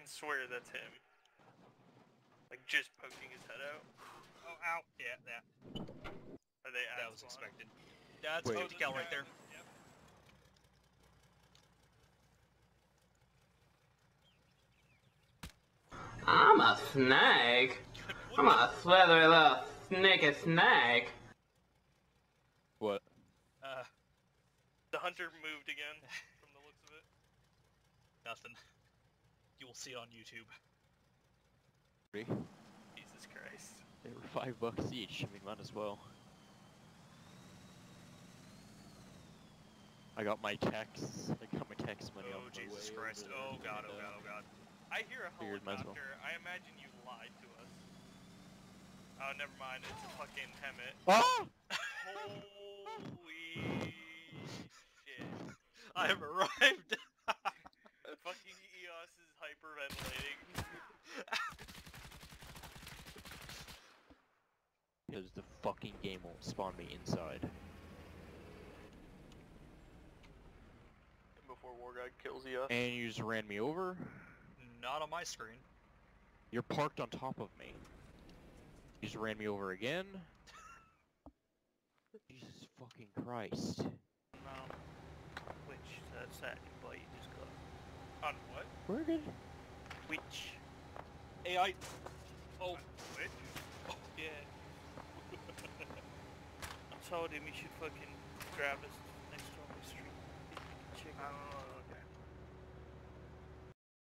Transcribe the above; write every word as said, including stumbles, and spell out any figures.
swear that's him. Like, just poking his head out. Oh, ow. Yeah, yeah. Are they That at was spawn? expected. That's Wait. a decal right there. Yep. I'm a snake. I'm a slithery little sneaky snake. What? Uh, The hunter moved again, from the looks of it. nothing. You will see it on YouTube. Three? Jesus Christ. They were five bucks each. I mean, might as well. I got my tax. I got my tax money Oh, off my Jesus way Christ. over there, Oh, God, and, oh, uh, God, oh, God. I hear a Figured might as well. helicopter. I imagine you lied to us. Oh, never mind. It's a fucking Hemet. Ah! Holy shit. I have arrived! Fucking E O S is hyperventilating. Because the fucking game won't spawn me inside. Before War God kills E O S. And you just ran me over? Not on my screen. You're parked on top of me. You just ran me over again? Jesus fucking Christ. No. Which, that's that invite you just got. On what? Where did... Which? A I. Oh. Which? Oh, yeah. I told him he should fucking grab us next to on the street. Chicken. I don't know.